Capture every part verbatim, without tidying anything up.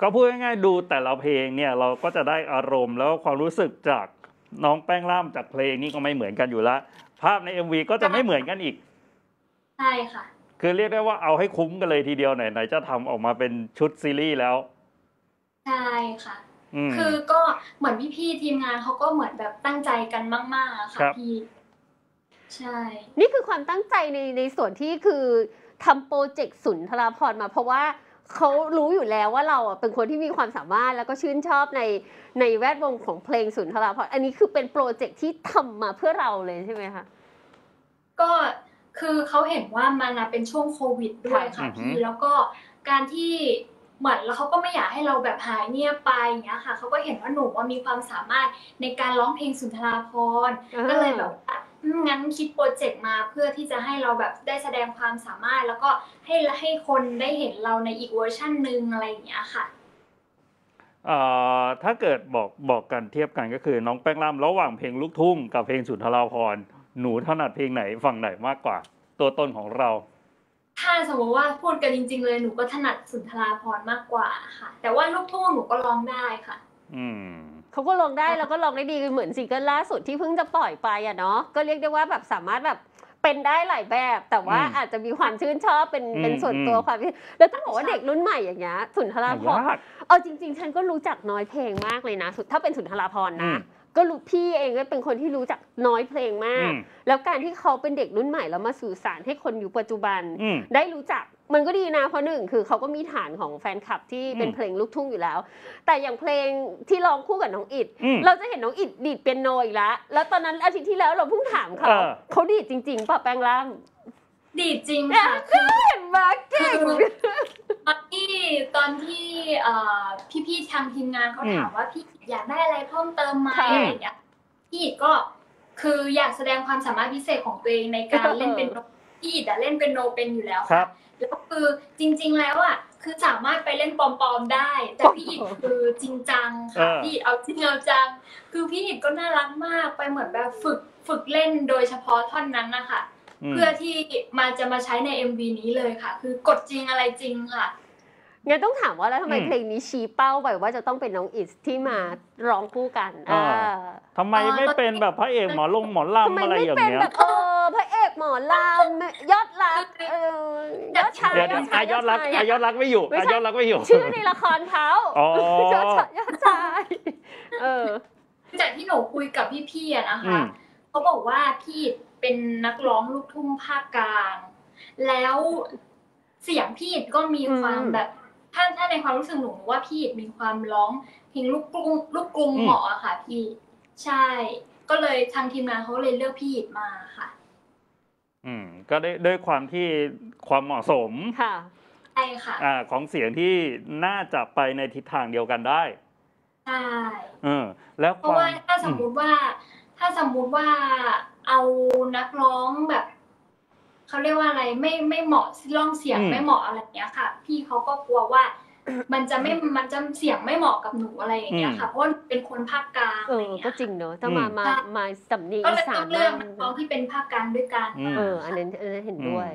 ก็พูดง่ายๆดูแต่ละเพลงเนี่ยเราก็จะได้อารมณ์แล้วความรู้สึกจากน้องแป้งล่ำจากเพลงนี้ก็ไม่เหมือนกันอยู่แล้วภาพใน เอ็ม วี ก็จะไม่เหมือนกันอีกใช่ค่ะคือเรียกได้ว่าเอาให้คุ้มกันเลยทีเดียวไหนไหนจะทำออกมาเป็นชุดซีรีส์แล้วใช่ค่ะคือก็เหมือนพี่ๆทีมงานเขาก็เหมือนแบบตั้งใจกันมากๆค่ะพี่ใช่นี่คือความตั้งใจในในส่วนที่คือทำโปรเจกต์สุนทรภรณ์มาเพราะว่าเขารู้อยู่แล้วว่าเราเป็นคนที่มีความสามารถแล้วก็ชื่นชอบในในแวดวงของเพลงสุนทรภรณ์อันนี้คือเป็นโปรเจกต์ที่ทำมาเพื่อเราเลยใช่ไหมคะก็คือเขาเห็นว่ามันเป็นช่วงโควิดด้วยค่ะพี่แล้วก็การที่เหมือนแล้วเขาก็ไม่อยากให้เราแบบหายเงียบไปอย่างเงี้ยค่ะเขาก็เห็นว่าหนูว่ามีความสามารถในการร้องเพลงสุนทรภรณ์ก็เลยแบบงั้นคิดโปรเจกต์มาเพื่อที่จะให้เราแบบได้แสดงความสามารถแล้วก็ให้ให้คนได้เห็นเราในอีกเวอร์ชันนึงอะไรอย่างเงี้ยค่ะเอ่อถ้าเกิดบอกบอกกันเทียบกันก็คือน้องแป้งล่ำระหว่างเพลงลูกทุ่งกับเพลงสุนทรภรณ์หนูถนัดเพลงไหนฝั่งไหนมากกว่าตัวตนของเราถ้าสมมติว่าพูดกันจริงๆเลยหนูก็ถนัดสุนทรภรณ์มากกว่าค่ะแต่ว่าลูกทุ่งหนูก็ร้องได้ค่ะอืมเขาก็ร้องได้แล้วก็ร้องได้ดีเหมือนซิงเกิลล่าสุดที่เพิ่งจะปล่อยไปอ่ะเนาะก็เรียกได้ว่าแบบสามารถแบบเป็นได้หลายแบบแต่ว่าอาจจะมีความชื่นชอบเป็นเป็นส่วนตัวความแล้วต้องบอกว่าเด็กรุ่นใหม่อย่างเงี้ยสุนทรภรณ์เอาจริงๆฉันก็รู้จักน้อยเพลงมากเลยนะถ้าเป็นสุนทรภรณ์นะก็รู้พี่เองก็เป็นคนที่รู้จักน้อยเพลงมากแล้วการที่เขาเป็นเด็กรุ่นใหม่แล้วมาสื่อสารให้คนยุคปัจจุบันได้รู้จักมันก็ดีนะเพราะหนึ่งคือเขาก็มีฐานของแฟนคลับที่เป็นเพลงลูกทุ่งอยู่แล้วแต่อย่างเพลงที่ร้องคู่กับน้องอิฐเราจะเห็นน้องอิฐดีดเปียโนอีกแล้วแล้วตอนนั้นอาทิตย์ที่แล้วเราเพิ่งถามเขาเขาดีดจริงๆป่ะแป้งล่ำดีดจริงค่ะคือเห็นมาเก่งตอนที่ตอนที่พี่ๆทางทีมงานเขาถามว่าพี่อยากได้อะไรเพิ่มเติมไหมอะไรอย่างเงี้ยพี่ก็คืออยากแสดงความสามารถพิเศษของตัวเองในการเล่นเป็นโนพี่อิฐเล่นเป็นโนเป็นอยู่แล้วค่ะแล้วคือจริงๆแล้วอ่ะคือสามารถไปเล่นปลอมๆได้แต่พี่อิฐคือจริงจังค่ะพี่อิฐเอาจริงเอาจังคือพี่อิฐก็น่ารักมากไปเหมือนแบบฝึกฝึกเล่นโดยเฉพาะท่อนนั้นนะคะเพื่อที่มาจะมาใช้ใน เอ็ม วี นี้เลยค่ะคือกดจริงอะไรจริงค่ะงั้นต้องถามว่าแล้วทำไมเพลงนี้ชี้เป้าไปว่าจะต้องเป็นน้องอิฐที่มาร้องคู่กันอ่าทำไมไม่เป็นแบบพระเอกหมอลงหมอลำอะไรอย่างเงี้ยเออพระเอกหมอลำยอดรักเออยอดชายยอดรักยอดรักไม่อยู่ยอดรักไม่อยู่ชื่อในละครเขายอดยอดชายเออจากที่หนูคุยกับพี่ๆนะคะเขาบอกว่าพี่เป็นนักร้องลูกทุ่งภาคกลางแล้วเสียงพี่ก็มีความแบบถ้าถ้าในความรู้สึกหนูว่าพี่มีความร้องเพลงลูกกรุงลูกกรุงเหมาะอะค่ะพี่ใช่ก็เลยทางทีมงานเขาเลยเลือกพี่มาค่ะอืมก็ได้ด้วยความที่ความเหมาะสมค่ะใช่ค่ะอ่าของเสียงที่น่าจะไปในทิศทางเดียวกันได้ใช่เออแล้วเพราะว่าถ้าสมมุติว่าถ้าสมมุติว่าเอานักร้องแบบเขาเรียกว่าอะไรไม่ไม่เหมาะร่องเสียงไม่เหมาะอะไรอย่างเงี้ยค่ะพี่เขาก็กลัวว่ามันจะไม่มันจะเสียงไม่เหมาะกับหนูอะไรอย่างเงี้ยค่ะเพราะเป็นคนภาคกลางเออก็จริงเนอะถ้ามามามาสำเนียงอีสานก็เลยต้องเลือกนักร้องที่เป็นภาคกลางด้วยกันเอออันนั้นเห็นด้วย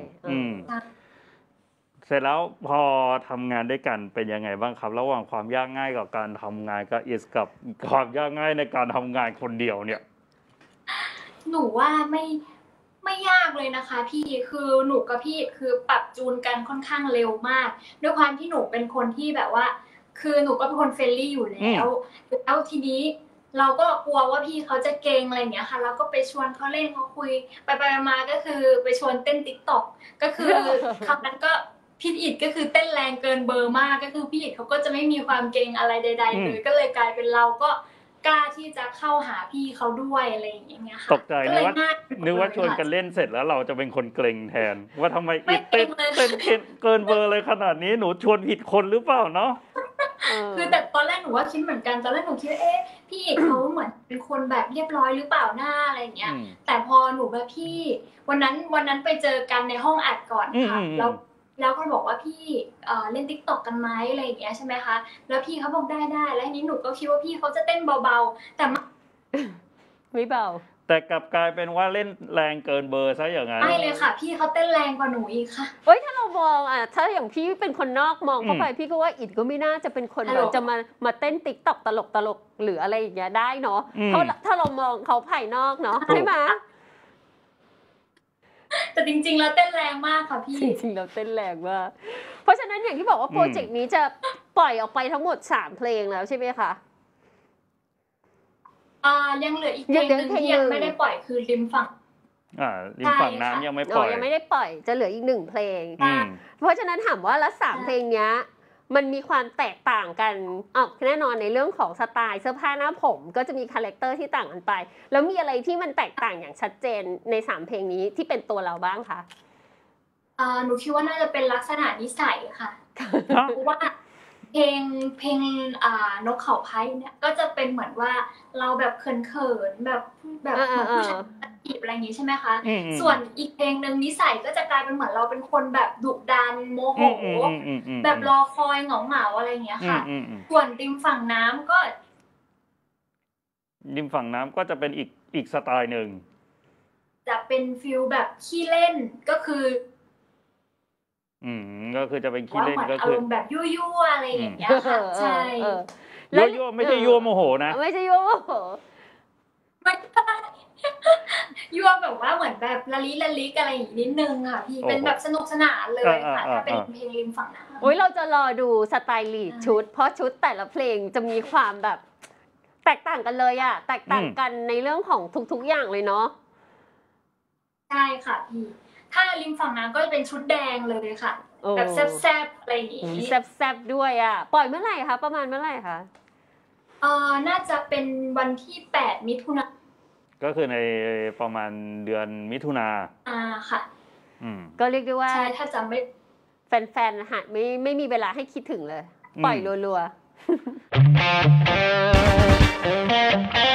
เสร็จแล้วพอทำงานด้วยกันเป็นยังไงบ้างครับระหว่างความยากง่ายกับการทำงานกับอิสกับความยากง่ายในการทำงานคนเดียวเนี่ยหนูว่าไม่ไม่ยากเลยนะคะพี่คือหนูกับพี่คือปรับจูนกันค่อนข้างเร็วมากด้วยความที่หนูเป็นคนที่แบบว่าคือหนูก็เป็นคนเฟรนลี่อยู่แล้วแล้วทีนี้เราก็กลัวว่าพี่เขาจะเกรงอะไรอย่างเงี้ยค่ะเราก็ไปชวนเขาเล่นเขาคุยไปไปมาก็คือไปชวนเต้นติ๊กต็อกก็คือคำนั้นก็พี่อิฐก็คือเต้นแรงเกินเบอร์มากก็คือพี่อิฐเขาก็จะไม่มีความเกรงอะไรใดๆเลยก็เลยกลายเป็นเราก็กล้าที่จะเข้าหาพี่เขาด้วยอะไรอย่างเงี้ยค่ะตกใจนึกว่านึกว่าชวนกันเล่นเสร็จแล้วเราจะเป็นคนเกรงแทนว่าทำไมอิฐเต้นเต้นเกินเบอร์เลยขนาดนี้หนูชวนผิดคนหรือเปล่าเนาะคือแต่ตอนแรกหนูว่าคิดเหมือนกันตอนแรกหนูคิดว่าเอ๊ะพี่อิฐเขาเหมือนเป็นคนแบบเรียบร้อยหรือเปล่าหน้าอะไรอย่างเงี้ยแต่พอหนูแบบพี่วันนั้นวันนั้นไปเจอกันในห้องอัดก่อนค่ะแล้วแล้วก็บอกว่าพี่เล่น ติ๊กต็อก กันไหมอะไรอย่างเงี้ยใช่ไหมคะแล้วพี่เขาบอกได้ได้แล้วทีนี้หนูก็คิดว่าพี่เขาจะเต้นเบาๆแต่ไม่เบาแต่กลับกลายเป็นว่าเล่นแรงเกินเบอร์ซะอย่างนั้นไม่เลยค่ะ พี่เขาเต้นแรงกว่าหนูอีกค่ะเฮ้ยถ้าเรามองอ่ะถ้าอย่างพี่เป็นคนนอกมองเข้าไปพี่ก็ว่าอิดก็ไม่น่าจะเป็นคนฮัลโหลจะมามาเต้นติ๊กต็อกตลกตลกหรืออะไรอย่างเงี้ยได้เนาะอืมถ้าถ้าเรามองเขาภายนอกเนาะถูกใช่ไหมแต่จริงๆแล้วเต้นแรงมากค่ะพี่จริงๆเราเต้นแรงมากเพราะฉะนั้นอย่างที่บอกว่าโปรเจกต์นี้จะปล่อยออกไปทั้งหมดสามเพลงแล้วใช่ไหมคะอ่ายังเหลืออีกเพลยังงเหลืหอนึ่งเพลงที่ยังหนึ่งไม่ได้ปล่อยคือริมฝั่งอ่าริมฝั่งน้ำยังไม่ปอ๋ล่ออยยังไม่ได้ปล่อยจะเหลืออีกหนึ่งเพลงอืมเพราะฉะนั้นถามว่าแล้วสามใช่เพลงเนี้ยมันมีความแตกต่างกันอ๋อแน่นอนในเรื่องของสไตล์เสื้อผ้าหน้าผมก็จะมีคาแรคเตอร์ที่ต่างกันไป แล้วมีอะไรที่มันแตกต่างอย่างชัดเจนในสามเพลงนี้ที่เป็นตัวเราบ้างคะอ่าหนูคิดว่าน่าจะเป็นลักษณะนิสัยค่ะเพราะว่าเพลงเพลงอ่านกเขาไพ่เนี่ยก็จะเป็นเหมือนว่าเราแบบเขินๆแบบแบบเหมือนผู้ชายจีบอะไรอย่างงี้ใช่ไหมคะอืมอืมส่วนอีกเพลงหนึ่งนิสัยก็จะกลายเป็นเหมือนเราเป็นคนแบบดุดันโมโหอืมอืมอืมอืมแบบรอคอยเหงาเหงาๆอะไรอย่างเงี้ยค่ะอืมอืมส่วนริมฝั่งน้ำก็ริมฝั่งน้ำก็จะเป็นอีกอีกสไตล์หนึ่งจะเป็นฟิลแบบขี้เล่นก็คืออืมก็คือจะเป็นขี้ว่าเล่นเหมือนก็อาคือรมณ์แบบยั่วๆอะไรอย่างเงี้ยเอค่ะอเอใช่อเออยั่วยั่วไม่ใช่ยั่วโมโหนะไม่ใช่ยั่วโมโหไม่ใช่ยั่วแบบว่าเหมือนแบบละลิละลิกอะไรอย่างนี้นิดนึงอ่ะพี่โอ้โหเป็นแบบสนุกสนานเลยค่ะอ่าๆๆถ้าเป็นเพลงริมฝั่งน้ำโอ้ยเราจะรอดูสไตล์ลีดชุด เพราะชุดแต่ละเพลงจะมีความแบบ แตกต่างกันเลยอะแตกต่างกันในเรื่องของทุกๆอย่างเลยเนาะใช่ค่ะพี่ถ้าริมฝั่งน้ำก็จะเป็นชุดแดงเลยค่ะโอ้แบบแซ่บๆอะไรอย่างนี้แซ่บๆด้วยอะปล่อยเมื่อไหร่คะประมาณเมื่อไหร่คะเอ่อน่าจะเป็นวันที่แปดมิถุนายนก็คือในประมาณเดือนมิถุนาอ่าค่ะอืมก็เรียกได้ว่าใช่ถ้าจำไม่แฟนๆหาไม่ไม่มีเวลาให้คิดถึงเลย ปล่อยรัวๆ